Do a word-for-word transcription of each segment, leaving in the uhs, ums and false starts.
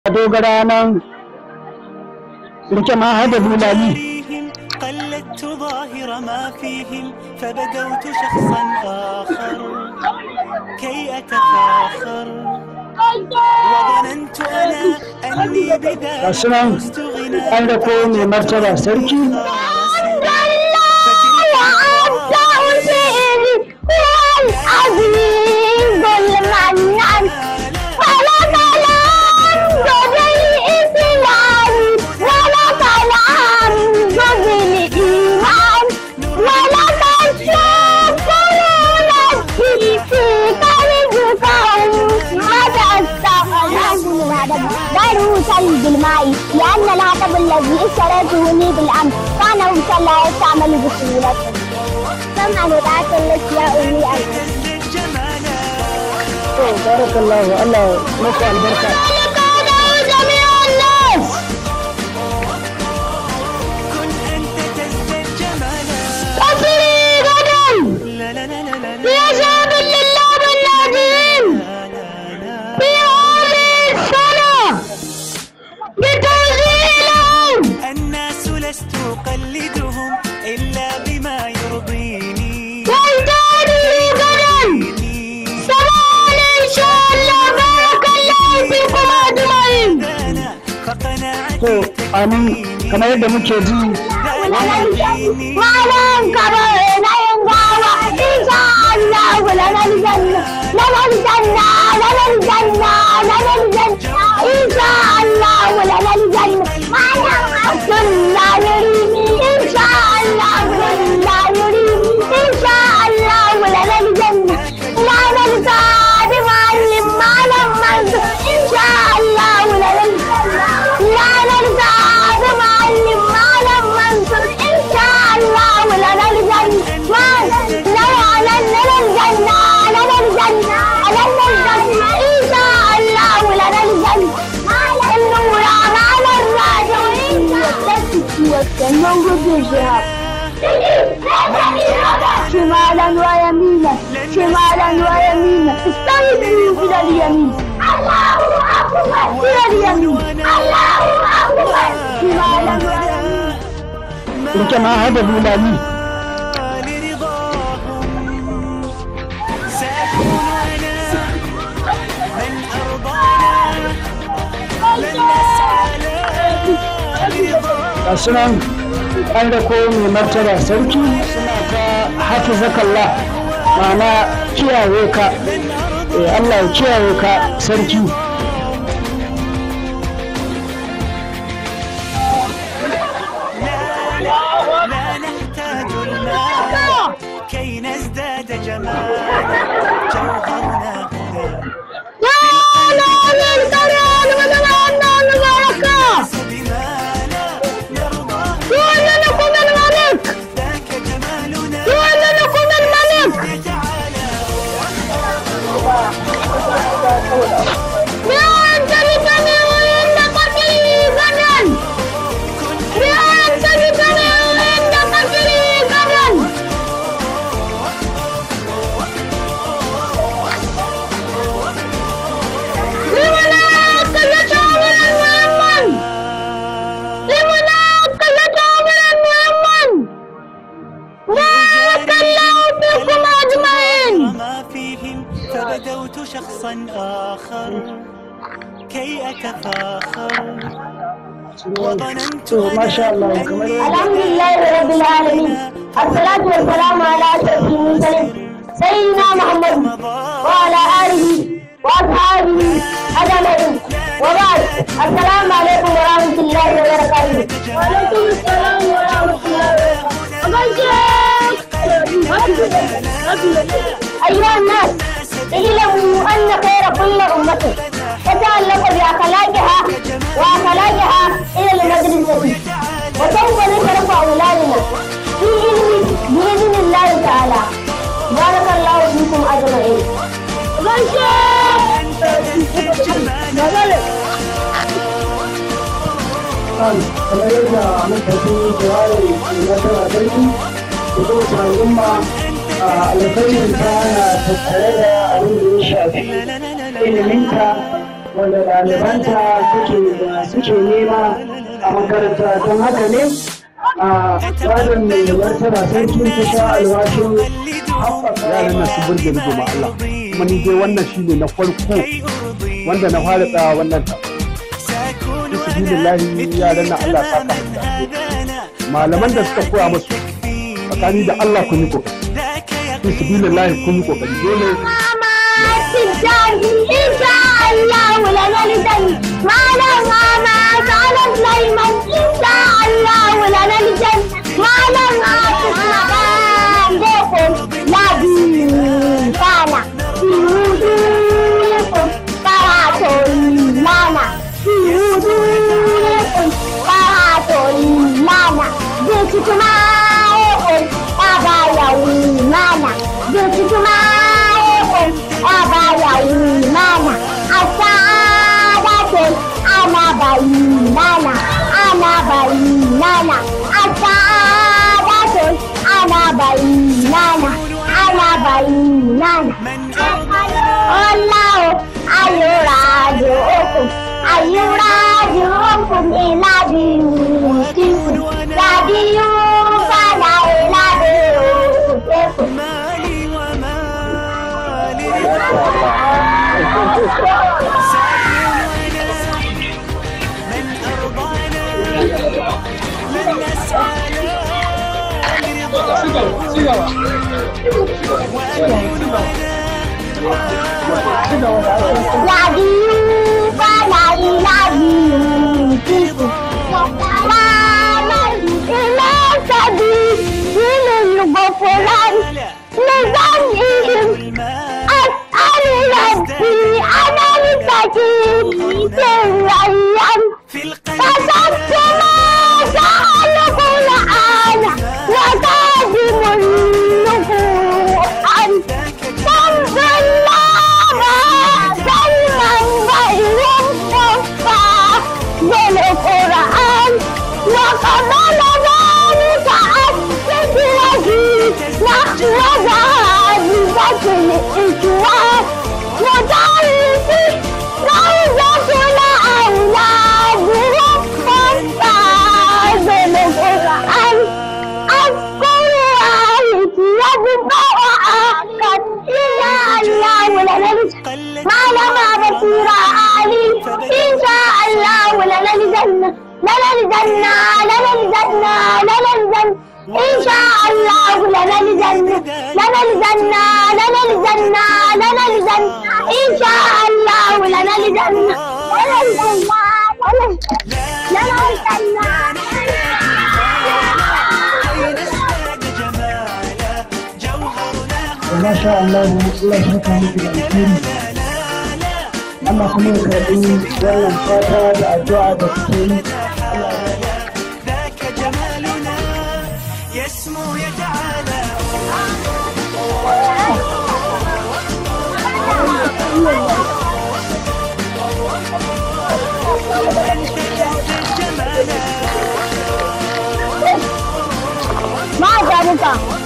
dogara nan rike ma hada bulali قلدت ظاهر ما فيهم فبدوت شخصا آخر كي أتفاخر وظننت أنا أني بذلك فزت غنى أن يكون مرتبة سركي بالماء لأن الهتف الذي اشتريته لي بالأمس كان وصل لا يستعمل بسهولة كما نبعث الأشياء لي بارك الله الله نفع البركة جميع الناس كن أنت تزداد جمالا كفري غدا يا شاب لله بالنادين في هذه السنة بتوزيعهم الناس لست أقلدهم إلا بما يرضيني والتالي غدا سواء إن شاء الله بارك الله فيكم أجمعين فقناعتي amin kamar yadda muke ji malam kamar yanayin gawa insha Allah lanar janna lanar janna lanar janna lanar janna insha Allah lanar janna malam Abdullah yurimi insha Allah Abdullah yurimi insha Allah lanar janna lanar sadi malam malam Mansur insha Allah lanar janna lanar sadi malam malam Mansur insha Allah lanar janna شمالا ويمينا شمالا ويمينا استووا إلى اليمين الله أكبر إلى اليمين الله أكبر شمالا ويمينا rike ma hada bulali سأكون أنا من أرضانا من نسعى gasu nan an rako mai martaba sarki suna ta hafizakallah ma'ana kiyaye ka Allah ya kiyaye ka sarki لا نحتاج الماء كي نزداد جمالا جوهرنا هنا فبدوت شخصا آخر كي أتفاخر وظننت ما شاء الله الحمد لله رب العالمين الصلاة والسلام على أشرف المرسلين سيدنا محمد وعلى آله وأصحابه أجمعين وبعد السلام عليكم ورحمة الله وبركاته. وعليكم السلام ورحمة الله وبركاته. أيها الناس اعلموا أن خير كل أمة تتعلق بأخلاقها وأخلاقها إلى المدرسة وسوف نشرف أولادنا في علم بإذن الله تعالى. بارك الله فيكم أجمعين. kamar yadda muka fi jawabi na tara sarki da kuma al'umma alkhairin ta na tattare da abin da ya shafi iliminka wanda ɗalibanta suke nema a makaranta don haka ne a tsarin mai martaba sarkin ta sha alwashin haɓaka yaran nan su burge ni domin Allah kuma ni dai wannan shine na farko wanda na fara tsawa wannan ta bismillahi yaran nan Allah saka malaman da suka koya musu tsakani da Allah kun yi kokari bismillahi kun yi kokari dole insha Allah wala naljan malam ama salam sulaiman insha Allah wala naljan malam asma deko labi kana yudu parato lana yudu parato lana deki kuma baba yawi lana deki kuma baba yawi lana asadatin ana bayi lana ana bayi lana asadatin ana bayi lana ana bayi lana Allah ayurajukum ayurajukum ila biyutikum radiyu fala ila biyutikum mali wa mali من أرضانا من نسعى فصدت ما سألك الآن وتعزم النفوس تنزل الله سلما غير مصطفى بالقرآن وقبل ذلك أسس لك نحو ذلك الإجواب وتعرفي روضة الأولاد والصفات بالقرآن أذكر والدي يذبح أحد إلى الله ولنلجأ معلمة بصيرة آلي إن شاء الله ولنلجأ لنلجأ لنلجأ لنلجأ إن شاء الله لنلجأ لنلجأ لنلجأ لنلجأ إن شاء الله لنلجأ ما شاء الله الله يشركها مثل الكريم أما كمان كريم ولا مفاتها الدعاء بالكريم ذاك جمالنا يسمو يتعالى ما ذلك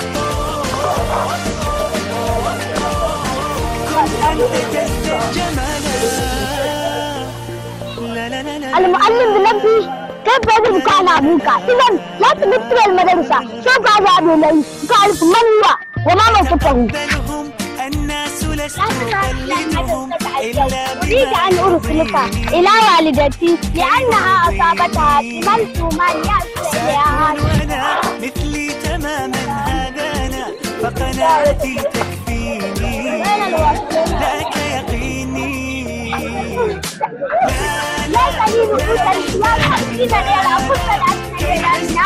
المعلم بنفسه كيف يجب كان أبوك إذا لا تبتل المدرسة سوف أذهب إليه قال من هو وما موقفه الناس لست أكلمهم إلا أريد أن أرسلك إلى والدتي لأنها أصابتها بملتوما يأتي إليها وأنا مثلي تماما هذا أنا فقناعتي تكفيني ذاك يقيني لا تريد قوت الإسلام حسنا إلى قوت الأسنان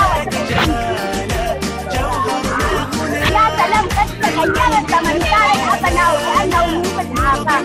يا سلام قد تغير الزمن كان الأبناء لأنه يوجد آخر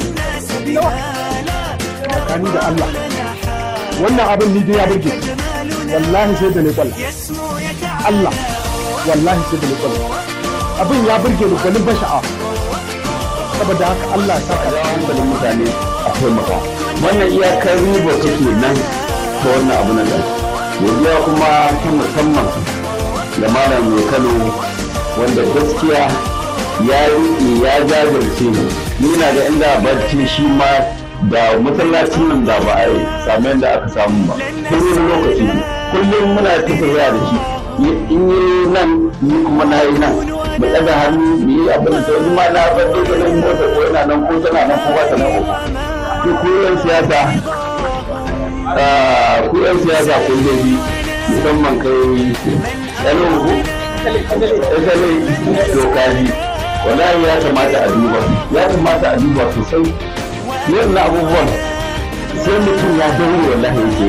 tsakani da Allah wannan abin ni dai ya burge wallahi sai da ni kwalla Allah wallahi sai da ni kwalla abin ya burge ni gwanin ban sha'a saboda haka Allah ya saka hankalin mutane a taimaka wannan iyakar riba take nan ta wannan abu na gari godiya kuma ta musamman da malam mai Kano wanda gaskiya ya riƙe ya jajirce ni na ga inda barci shi ma da masallacin nan da ba a yi samu yadda aka samu ba tun wani lokaci kullum muna tafiya da shi in yi nan ni kuma na yi nan mu ɗaga hannu mu yi abin da wani ma na bar da nan mota ko yana nan ko tana nan ko ba ta nan ko ku yan siyasa ku yan siyasa kun dai musamman kai ɗanin ku ɗanin dokaji wallahi ya kamata a duba ya kamata a duba sosai yin abubuwan sai mutum ya daure wallahi yake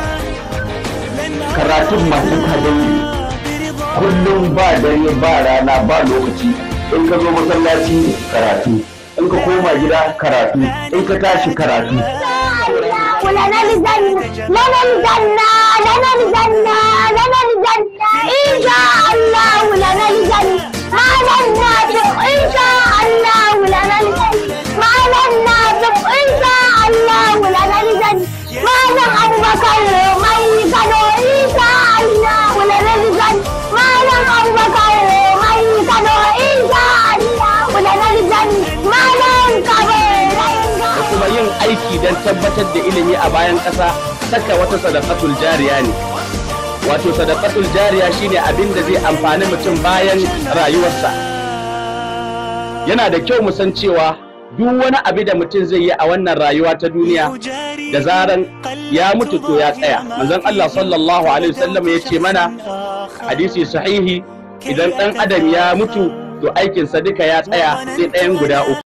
karatun masu ka daure kullum ba dare ba rana ba lokaci in ka zo masallaci karatu in ka koma gida karatu in ka tashi karatu لنا الجنة لنا الجنة لنا الجنة لنا الجنة إن شاء الله لنا الجنة ما لنا إن شاء الله لنا الجنة ما لنا إن شاء الله لنا الجنة ما لنا أبو بكر ما يكنو إن شاء الله لنا الجنة ما لنا أبو بكر ما يكنو إن شاء الله لنا الجنة ما لنا كبر kuma yin aiki don tabbatar da ilimi a bayan ƙasa saka wata sadaqatul jariya ne. Wato sadaqatul jariya shine abin da zai amfani mutum bayan rayuwarsa. Yana da kyau mu san cewa duk wani abu da mutum zai yi a wannan rayuwa ta duniya da zaran ya mutu to ya tsaya. Manzon Allah sallallahu alaihi wasallam ya ce mana hadisi sahihi idan ɗan adam ya mutu to aikinsa duka ya tsaya sai ɗayan guda uku.